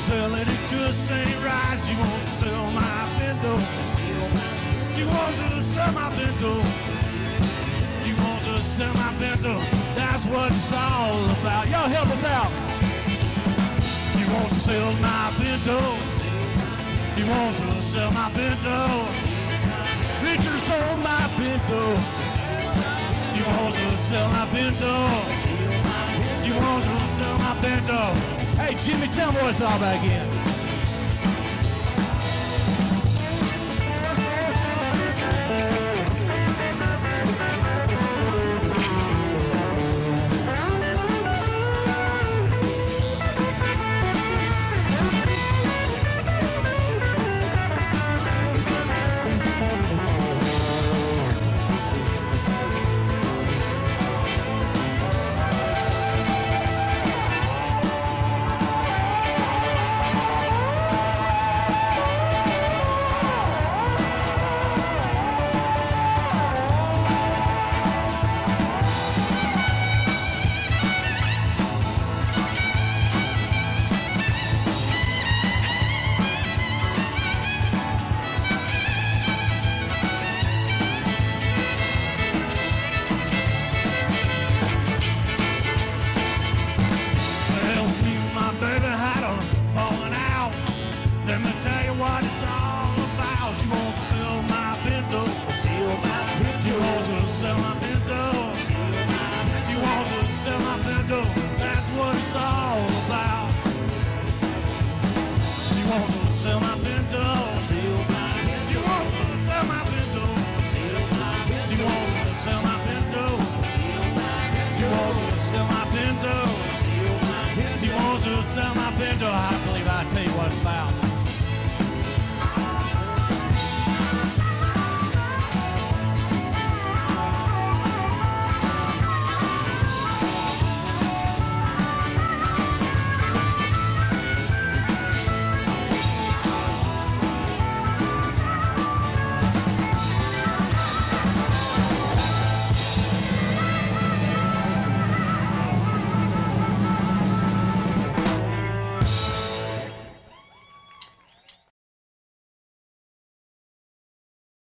sell it, it just ain't right. She wants to sell my Pinto. She wants to sell my Pinto. She wants to sell my Pinto. That's what it's all about. Y'all help us out. She wants to sell my Pinto. She wants to sell my Pinto. Richard sold my Pinto. She wants to sell my Pinto. She wants to sell my Pinto. Hey, Jimmy, tell me what it's all about again. Sell my Pinto.